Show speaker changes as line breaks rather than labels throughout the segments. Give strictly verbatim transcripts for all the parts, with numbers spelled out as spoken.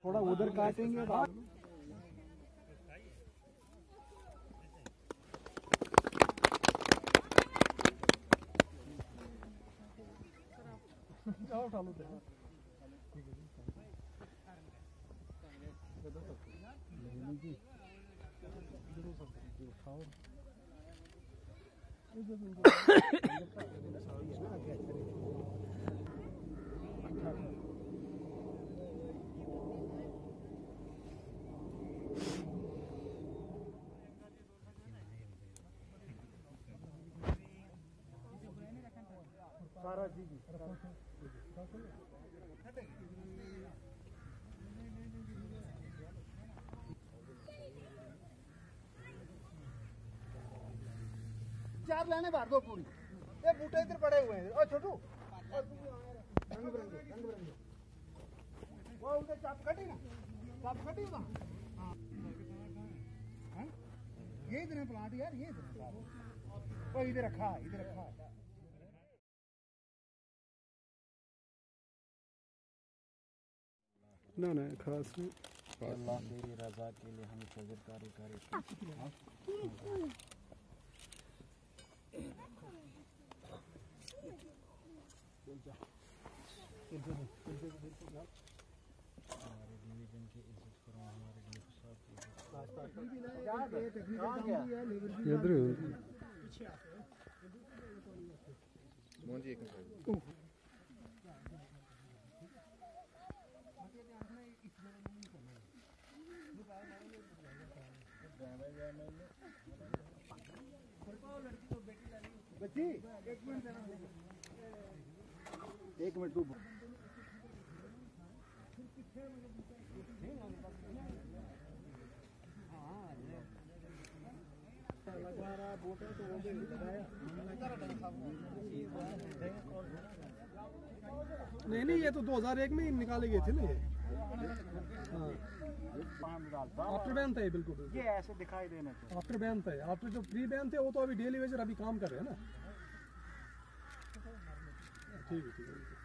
थोड़ा उधर काटेंगे तो उठा लो सारा जी चार लाने बाहर दो पूरी ये बूटे इधर पड़े हुए हैं। और छोटू रंग बिरंगे रंग बिरंगे वो उधर चाप कटी ना चाप कटी ना हाँ ये इधर प्लांट यार ये इधर वो इधर रखा इधर रखा ना ना खास नहीं
अल्लाह तेरी रजा के लिए हम तजरकारी करें। हमारे डिवीजन की इज्जत करो, हमारे
बच्ची एक मिनट एक मिनट तू नहीं नहीं ये तो दो हज़ार एक में ही निकाले गए थे ना ये आफ्टर बैन था ये बिल्कुल
ये ऐसे दिखाई देना चाहिए।
आफ्टर बैन था आफ्टर जो प्री बैन थे वो तो अभी डेली वेजर अभी काम कर रहे हैं ना। ठीक है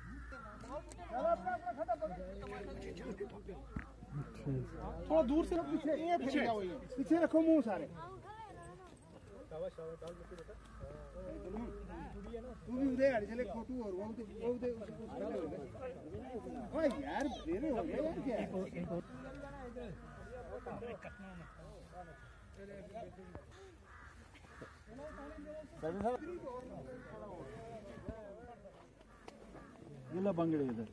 ठीक है थोड़ा दूर से पीछे ये पीछे पीछे रखो मुंह सारे तू भी उधर आ चले फोटो और वो वो उधर ओए यार देर हो गया यार क्या
ये लो बंगड़े इधर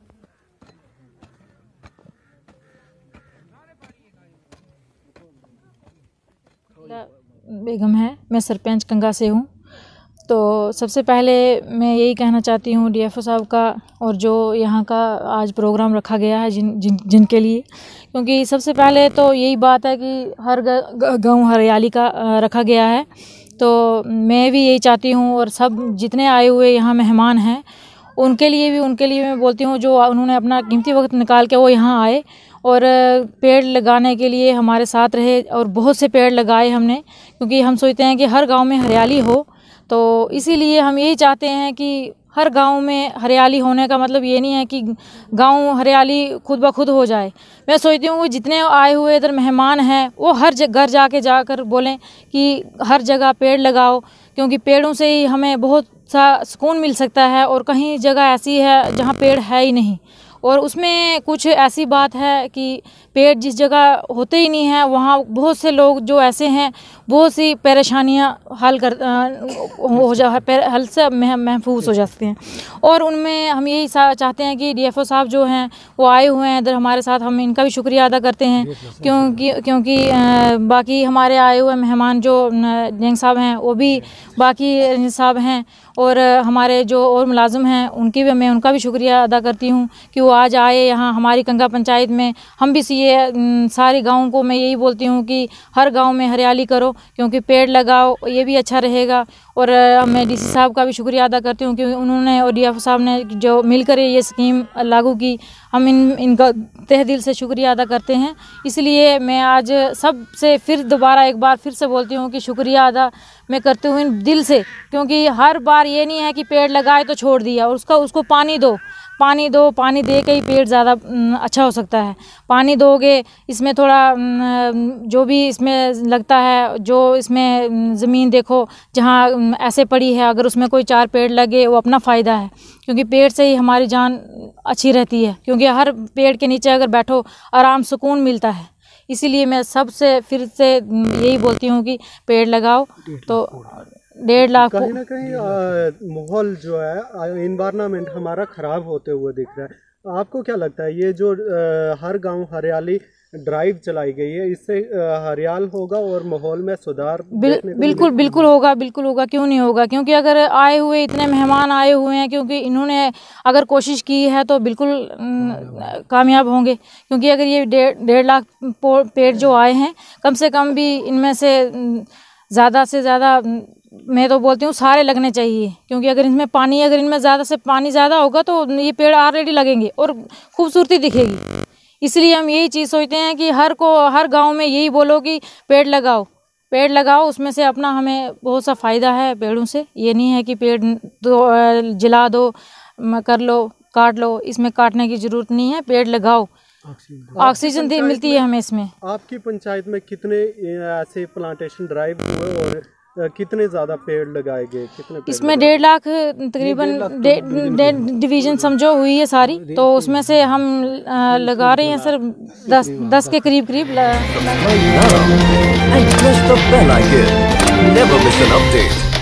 बेगम है, मैं सरपंच कंगा से हूँ। तो सबसे पहले मैं यही कहना चाहती हूँ डीएफओ साहब का और जो यहाँ का आज प्रोग्राम रखा गया है जिन जिन जिनके लिए, क्योंकि सबसे पहले तो यही बात है कि हर गांव हरियाली का रखा गया है। तो मैं भी यही चाहती हूँ और सब जितने आए हुए यहाँ मेहमान हैं उनके लिए भी उनके लिए मैं बोलती हूँ जो उन्होंने अपना कीमती वक्त निकाल के वो यहाँ आए और पेड़ लगाने के लिए हमारे साथ रहे और बहुत से पेड़ लगाए हमने, क्योंकि हम सोचते हैं कि हर गांव में हरियाली हो। तो इसीलिए हम यही चाहते हैं कि हर गांव में हरियाली होने का मतलब ये नहीं है कि गांव हरियाली खुद ब खुद हो जाए। मैं सोचती हूँ जितने आए हुए इधर मेहमान हैं वो हर घर जाके जाकर बोलें कि हर जगह पेड़ लगाओ, क्योंकि पेड़ों से ही हमें बहुत सा सुकून मिल सकता है। और कहीं जगह ऐसी है जहाँ पेड़ है ही नहीं और उसमें कुछ ऐसी बात है कि पेड़ जिस जगह होते ही नहीं है वहाँ बहुत से लोग जो ऐसे हैं बहुत सी परेशानियाँ हल कर हो जा हल से महफूज हो जाते हैं। और उनमें हम यही चाहते हैं कि डीएफओ साहब जो हैं वो आए हुए हैं इधर हमारे साथ, हम इनका भी शुक्रिया अदा करते हैं, क्योंकि क्योंकि बाकी हमारे आए हुए मेहमान जो जंग साहब हैं वो भी बाकी साहब हैं और हमारे जो और मुलाजिम हैं उनकी भी मैं उनका भी शुक्रिया अदा करती हूँ कि वो आज आए यहाँ हमारी कंगा पंचायत में। हम भी ये सारे गाँव को मैं यही बोलती हूँ कि हर गांव में हरियाली करो, क्योंकि पेड़ लगाओ ये भी अच्छा रहेगा। और मैं डीसी साहब का भी शुक्रिया अदा करती हूँ कि उन्होंने और डीएफओ साहब ने जो मिलकर ये स्कीम लागू की, हम इन इनका तहे दिल से शुक्रिया अदा करते हैं। इसलिए मैं आज सबसे फिर दोबारा एक बार फिर से बोलती हूँ कि शुक्रिया अदा मैं करती हूँ दिल से, क्योंकि हर बार ये नहीं है कि पेड़ लगाए तो छोड़ दिया और उसका उसको पानी दो। पानी दो, पानी दे के ही पेड़ ज़्यादा अच्छा हो सकता है। पानी दोगे, इसमें थोड़ा जो भी इसमें लगता है, जो इसमें ज़मीन देखो जहाँ ऐसे पड़ी है, अगर उसमें कोई चार पेड़ लगे वो अपना फ़ायदा है, क्योंकि पेड़ से ही हमारी जान अच्छी रहती है। क्योंकि हर पेड़ के नीचे अगर बैठो आराम सुकून मिलता है। इसीलिए मैं सबसे फिर से यही बोलती हूँ कि पेड़ लगाओ। तो डेढ़ लाख
कहीं ना कहीं माहौल जो है, इन्वायरमेंट हमारा ख़राब होते हुए दिख रहा है। आपको क्या लगता है ये जो आ, हर गांव हरियाली ड्राइव चलाई गई है, इससे हरियाल होगा और माहौल में सुधार
बिल, बिल्कुल बिल्कुल होगा, बिल्कुल होगा, क्यों नहीं होगा। क्योंकि अगर आए हुए इतने मेहमान आए हुए हैं, क्योंकि इन्होंने अगर कोशिश की है तो बिल्कुल कामयाब होंगे। क्योंकि अगर ये डेढ़ डेढ़ लाख पेड़ जो आए हैं, कम से कम भी इनमें से ज़्यादा से ज़्यादा मैं तो बोलती हूँ सारे लगने चाहिए। क्योंकि अगर इनमें पानी अगर इनमें ज़्यादा से पानी ज़्यादा होगा तो ये पेड़ ऑलरेडी लगेंगे और खूबसूरती दिखेगी। इसलिए हम यही चीज़ सोचते हैं कि हर को हर गांव में यही बोलो कि पेड़ लगाओ, पेड़ लगाओ। उसमें से अपना हमें बहुत सा फ़ायदा है पेड़ों से। ये नहीं है कि पेड़ दो जला दो, कर लो, काट लो, इसमें काटने की ज़रूरत नहीं है। पेड़ लगाओ, ऑक्सीजन मिलती है हमें इसमें।
आपकी पंचायत में कितने ऐसे प्लांटेशन ड्राइव हुए और कितने ज़्यादा पेड़ लगाए गए? कितने पेड़
इसमें डेढ़ लाख तकरीबन डिवीज़न समझो हुई है सारी, तो उसमें से हम लगा रहे हैं सर दस दस के करीब करीब।
And press the bell icon. Never miss an update.